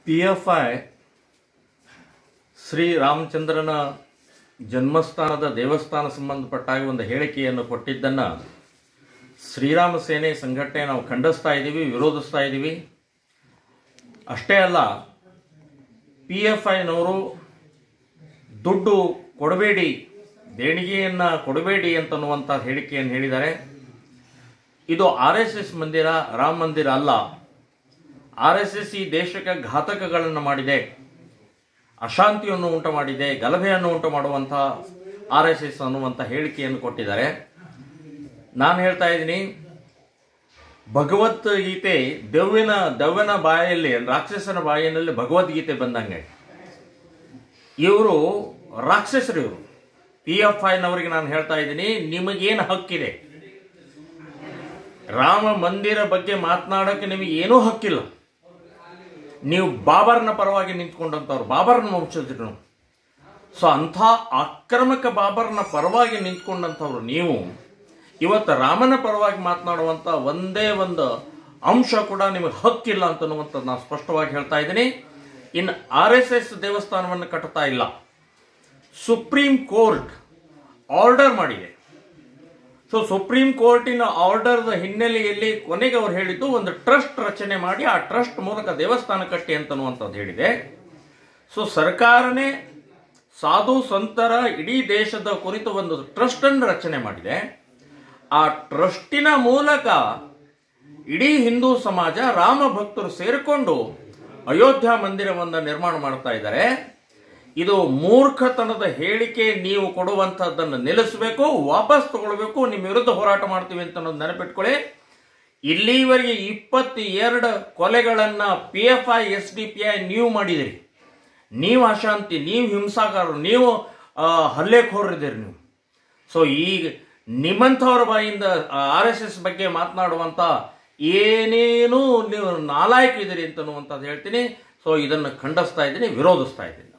PFI Shri ರಾಮಚಂದ್ರನ ಜನ್ಮಸ್ಥಾನದ ದೇವಸ್ಥಾನ ಸಂಬಂಧಪಟ್ಟಾಗಿ ಒಂದು ಹೇಳಿಕೆಯನ್ನು ಕೊಟ್ಟಿದ್ದನ್ನು ಶ್ರೀರಾಮ ಸೇನೆ ಸಂಘಟನೆ ನಾವು ಖಂಡಿಸ್ತಾ ಇದ್ದೀವಿ, ವಿರೋಧಿಸ್ತಾ ಇದ್ದೀವಿ. ಅಷ್ಟೇ ಅಲ್ಲ, PFIನವರು ದುಡ್ಡು ಕೊಡಬೇಡಿ, ದೇಣಿಗೆಯನ್ನು ಕೊಡಬೇಡಿ ಅಂತನ್ನುವಂಥ ಹೇಳಿಕೆಯನ್ನು ಹೇಳಿದ್ದಾರೆ. ಇದು RSS ಮಂದಿರ, ರಾಮ ಮಂದಿರ ಅಲ್ಲ. RSS ಈ ದೇಶಕ್ಕೆ ಘಾತಕಗಳನ್ನು ಮಾಡಿದೆ, ಅಶಾಂತಿಯನ್ನು ಉಂಟು ಮಾಡಿದೆ, ಗಲಭೆಯನ್ನು ಉಂಟು ಮಾಡುವಂಥ RSS ಅನ್ನುವಂಥ ಹೇಳಿಕೆಯನ್ನು ಕೊಟ್ಟಿದ್ದಾರೆ. ನಾನು ಹೇಳ್ತಾ ಇದ್ದೀನಿ, ಭಗವದ್ಗೀತೆ ದೆವ್ವನ ಬಾಯಲ್ಲಿ, ರಾಕ್ಷಸನ ಬಾಯಿನಲ್ಲಿ ಭಗವದ್ಗೀತೆ ಬಂದಂಗೆ. ಇವರು ರಾಕ್ಷಸರು. ಇವರು PFIನವರಿಗೆ ನಾನು ಹೇಳ್ತಾ ಇದ್ದೀನಿ, ನಿಮಗೇನು ಹಕ್ಕಿದೆ? ರಾಮ ಮಂದಿರ ಬಗ್ಗೆ ಮಾತನಾಡೋಕ್ಕೆ ನಿಮಗೆ ಏನೂ ಹಕ್ಕಿಲ್ಲ. ನೀವು ಬಾಬರ್ನ ಪರವಾಗಿ ನಿಂತ್ಕೊಂಡಂಥವ್ರು, ಬಾಬರ್ನ ವಂಶಜರು. ಸೊ ಅಂಥ ಆಕ್ರಮಕ ಬಾಬರ್ನ ಪರವಾಗಿ ನಿಂತ್ಕೊಂಡಂಥವ್ರು ನೀವು ಇವತ್ತು ರಾಮನ ಪರವಾಗಿ ಮಾತನಾಡುವಂಥ ಒಂದೇ ಒಂದು ಅಂಶ ಕೂಡ ನಿಮಗೆ ಹಕ್ಕಿಲ್ಲ ಅಂತನ್ನುವಂಥದ್ದು ನಾನು ಸ್ಪಷ್ಟವಾಗಿ ಹೇಳ್ತಾ ಇದ್ದೀನಿ. ಇನ್ನು RSS ದೇವಸ್ಥಾನವನ್ನು ಕಟ್ತಾ ಇಲ್ಲ. ಸುಪ್ರೀಂ ಕೋರ್ಟ್ ಆರ್ಡರ್ ಮಾಡಿದೆ. ಸೊ ಸುಪ್ರೀಂ ಕೋರ್ಟಿನ ಆರ್ಡರ್ದ ಹಿನ್ನೆಲೆಯಲ್ಲಿ ಕೊನೆಗೆ ಅವ್ರು ಹೇಳಿದ್ದು ಒಂದು ಟ್ರಸ್ಟ್ ರಚನೆ ಮಾಡಿ ಆ ಟ್ರಸ್ಟ್ ಮೂಲಕ ದೇವಸ್ಥಾನ ಕಟ್ಟಿ ಅಂತನ್ನುವಂಥದ್ದು ಹೇಳಿದೆ. ಸೊ ಸರ್ಕಾರನೇ ಸಾಧು ಸಂತರ ಇಡೀ ದೇಶದ ಕುರಿತು ಒಂದು ಟ್ರಸ್ಟನ್ನು ರಚನೆ ಮಾಡಿದೆ. ಆ ಟ್ರಸ್ಟಿನ ಮೂಲಕ ಇಡೀ ಹಿಂದೂ ಸಮಾಜ, ರಾಮ ಭಕ್ತರು ಸೇರಿಕೊಂಡು ಅಯೋಧ್ಯ ಮಂದಿರವನ್ನು ನಿರ್ಮಾಣ ಮಾಡ್ತಾ ಇದ್ದಾರೆ. ಇದು ಮೂರ್ಖತನದ ಹೇಳಿಕೆ. ನೀವು ಕೊಡುವಂಥದ್ದನ್ನು ನಿಲ್ಲಿಸಬೇಕು, ವಾಪಸ್ ತಗೊಳ್ಬೇಕು. ನಿಮ್ಮ ವಿರುದ್ಧ ಹೋರಾಟ ಮಾಡ್ತೀವಿ ಅಂತ ಅನ್ನೋದು ನೆನಪಿಟ್ಕೊಳ್ಳಿ. ಇಲ್ಲಿವರೆಗೆ 22 ಕೊಲೆಗಳನ್ನು PFI SDPI ನೀವು ಮಾಡಿದಿರಿ. ನೀವು ಅಶಾಂತಿ, ನೀವು ಹಿಂಸಾಕಾರರು, ನೀವು ಹಲ್ಲೆಖೋರಿದ್ದೀರಿ ನೀವು. ಸೊ ಈಗ ನಿಮ್ಮಂಥವ್ರ ಬಾಯಿಂದ RSS ಬಗ್ಗೆ ಮಾತನಾಡುವಂಥ ಏನೇನೂ ನೀವು ನಾಲಾಯಕ ಇದ್ದೀರಿ ಅಂತನ್ನುವಂಥದ್ದು ಹೇಳ್ತೀನಿ. ಸೊ ಇದನ್ನು ಖಂಡಿಸ್ತಾ ಇದ್ದೀನಿ, ವಿರೋಧಿಸ್ತಾ ಇದ್ದೀನಿ.